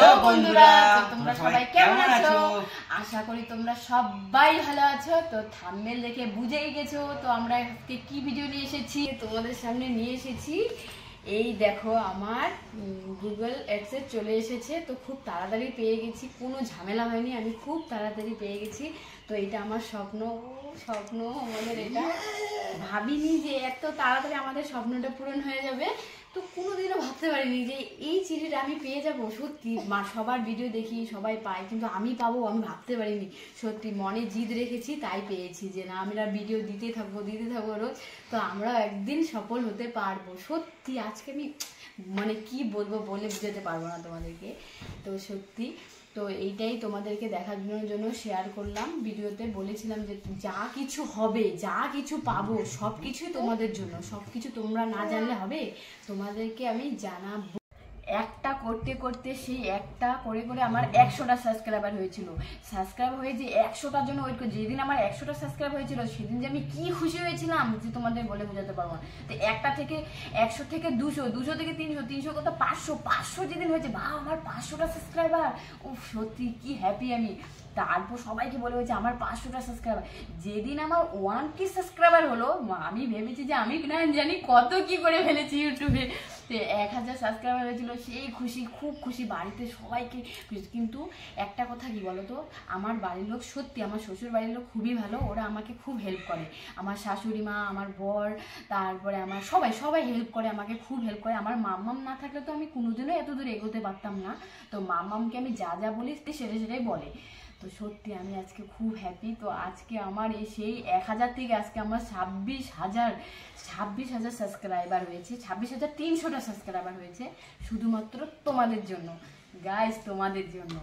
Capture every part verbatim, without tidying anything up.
Hello বন্ধুরা, তোমরা সবাই কেমন আছো? আশা করি তোমরা সবাই ভালো আছো। তো থাম্বনেল দেখে বুঝেই গেছো তো আমরা আজকে কি ভিডিও নিয়ে এসেছি তোমাদের সামনে নিয়ে এসেছি। এই দেখো আমার গুগল অ্যাডসে চলে এসেছে, তো খুব তাড়াতাড়ি পেয়ে গেছি, কোনো ঝামেলা হয়নি, আমি খুব তাড়াতাড়ি পেয়ে গেছি। তো এটা আমার স্বপ্ন স্বপ্ন আমাদের, এটা ভাবিনি যে এত তাড়াতাড়ি আমাদের স্বপ্নটা পূরণ হয়ে যাবে। তো কোনোদিনও ভাবতে পারিনি যে এই চিঠিটা আমি পেয়ে যাবো। সত্যি মা সবার ভিডিও দেখি, সবাই পায়, কিন্তু আমি পাবো আমি ভাবতে পারিনি। সত্যি মনে জিদ রেখেছি, তাই পেয়েছি যে না আমরা ভিডিও দিতে থাকবো দিতে থাকবো রোজ, তো আমরাও একদিন সফল হতে পারবো। সত্যি আজকে আমি মানে কি বলবো, বলে বুঝাতে পারবো না তোমাদেরকে। তো সত্যি তো এইটাই তোমাদেরকে দেখানোর জন্য শেয়ার করলাম ভিডিওতে। বলেছিলাম যে যা কিছু হবে, যা কিছু পাবো, সব কিছুই তোমাদের জন্য। সব কিছু তোমরা না জানলে হবে, তোমাদেরকে আমি জানাবো। একটা করতে করতে সেই একটা করে করে আমার একশোটা সাবস্ক্রাইবার হয়েছিল। সাবস্ক্রাইব হয়ে যে একশোটার জন্য ওয়েট করি। যেদিন আমার একশোটা সাবস্ক্রাইব হয়েছিল সেদিন যে আমি কি খুশি হয়েছিলাম যে তোমাদের বলে বোঝাতে পারবো না। তো একটা থেকে একশো থেকে দুশো, দুশো থেকে তিনশো, তিনশো কত পাঁচশো, পাঁচশো যেদিন হয়েছে বা আমার পাঁচশোটা সাবস্ক্রাইবার, ও সত্যি কি হ্যাপি আমি। তারপর সবাইকে বলে হয়েছে আমার পাঁচশোটা সাবস্ক্রাইবার। যেদিন আমার ওয়ান কে সাবস্ক্রাইবার হলো, আমি ভেবেছি যে আমি না জানি কত কি করে ফেলেছি ইউটিউবে। তো এক হাজার সাবস্ক্রাইবার হয়েছিল, সেই খুশি, খুব খুশি, বাড়িতে সবাইকে। কিন্তু একটা কথা কি বলতো, আমার বাড়ির লোক সত্যি, আমার শ্বশুর বাড়ির লোক খুবই ভালো, ওরা আমাকে খুব হেল্প করে। আমার শাশুড়ি মা, আমার বর, তারপরে আমার সবাই সবাই হেল্প করে, আমাকে খুব হেল্প করে। আমার মাম্মাম না থাকলে তো আমি কোনোদিনও এত দূর এগোতে পারতাম না। তো মাম্মামকে আমি যা যা বলি সেটা সেটাই বলে। তো সত্যি আমি আজকে খুব হ্যাপি। তো আজকে আমার এই সেই এক হাজার থেকে আজকে আমার ছাব্বিশ হাজার ছাব্বিশ হাজার সাবস্ক্রাইবার হয়েছে, ছাব্বিশ হাজার তিনশোটা সাবস্ক্রাইবার হয়েছে শুধুমাত্র তোমাদের জন্য গাইস, তোমাদের জন্য।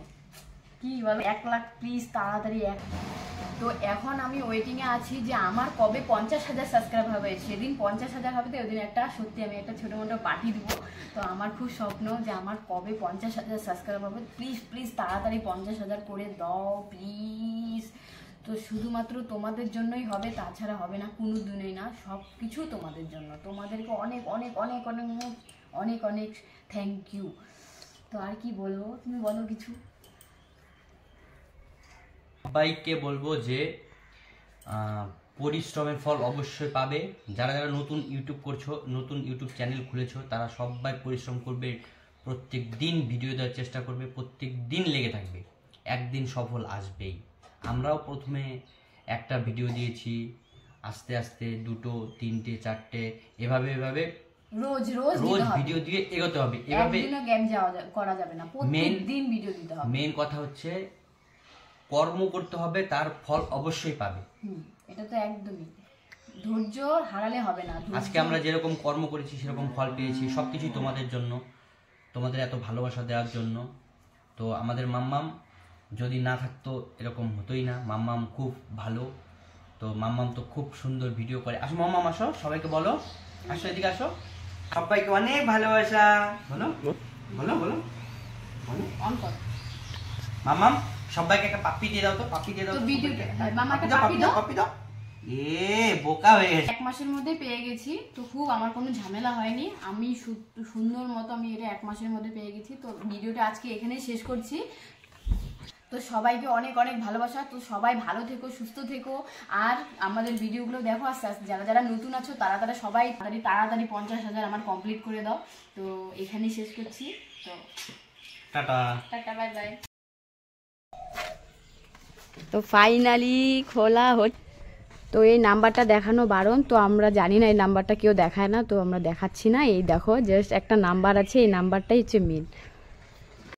কি বলো, এক লাখ প্লিজ তাড়াতাড়ি এক। তো এখন আমি ওয়েটিংয়ে আছি যে আমার কবে পঞ্চাশ হাজার সাবস্ক্রাইবার হবে। সেদিন পঞ্চাশ হাজার হবে তো ওই দিন একটা সত্যি আমি একটা ছোটো মোটো পার্টি দিব। তো আমার খুব স্বপ্ন যে আমার কবে পঞ্চাশ হাজার সাবস্ক্রাইবার হবে। প্লিজ প্লিজ তাড়াতাড়ি পঞ্চাশ হাজার করে দাও প্লিজ। তো শুধুমাত্র তোমাদের জন্যই হবে, তাছাড়া হবে না, কোনো দিনই না। সব কিছু তোমাদের জন্য। তোমাদেরকে অনেক অনেক অনেক অনেক অনেক অনেক থ্যাংক ইউ। তো আর কি বলবো, তুমি বলো কিছু। সবাইকে বলবো যে পরিশ্রমের ফল অবশ্যই পাবে। যারা যারা নতুন ইউটিউব করছো, নতুন ইউটিউব চ্যানেল খুলেছো, তারা সবাই পরিশ্রম করবে, প্রত্যেক দিন ভিডিও দেওয়ার চেষ্টা করবে, প্রত্যেক দিন লেগে থাকবে, একদিন সফল আসবেই। আমরাও প্রথমে একটা ভিডিও দিয়েছি, আস্তে আস্তে দুটো, তিনটে, চারটে, এভাবে এভাবে রোজ রোজ রোজ ভিডিও দিয়ে এগোতে হবে। এভাবে গেম করা যাবে না, প্রতিদিন ভিডিও দিতে হবে। মেইন কথা হচ্ছে কর্ম করতে হবে, তার ফল অবশ্যই পাবে। এটা তো একদমই, ধৈর্য হারালে হবে না। আজকে আমরা যেরকম কর্ম করেছি সেরকম ফল পেয়েছি, সবকিছুই তোমাদের জন্য, তোমাদের এত ভালোবাসা দেওয়ার জন্য। তো আমাদের মাম্মাম যদি না থাকতো এরকম হতোই না। মাম্মাম খুব ভালো, তো মাম্মাম তো খুব সুন্দর ভিডিও করে। আসো মাম্মাম, আসো, সবাইকে বলো, আসো এদিকে আসো, সবাইকে অনেক ভালোবাসা বলো বলো বলো বলো। মাম্মাম সবাইকে একটা পাপ্পি দিয়ে দাও তো, পাপ্পি দিয়ে দাও তো ভিডিওতে। মামা একটা পাপ্পি দাও, পাপ্পি দাও। এ বোকা হয়ে গেছে। এক মাসের মধ্যে পেয়ে গেছি, তো খুব আমার কোনো ঝামেলা হয়নি। আমি সুন্দর মতো আমি এটা এক মাসের মধ্যে পেয়ে গেছি। তো ভিডিওটা আজকে এখানেই শেষ করছি। তো সবাইকে অনেক অনেক ভালোবাসা। তো সবাই ভালো থেকো, সুস্থ থেকো, আর আমাদের ভিডিওগুলো দেখো। আস্তে আস্তে যারা যারা নতুন আছো তারা তারা সবাই তাড়াতাড়ি তাড়াতাড়ি পঞ্চাশ হাজার আমার কমপ্লিট করে দাও। তো এখানেই শেষ করছি। তো টাটা টাটা, বাই বাই। তো ফাইনালি খোলা হচ্ছে। তো এই নাম্বারটা দেখানো বারণ, তো আমরা জানি না এই নাম্বারটা কেউ দেখায় না, তো আমরা দেখাচ্ছি না। এই দেখো জাস্ট একটা নাম্বার আছে, এই নাম্বারটাই হচ্ছে মেন।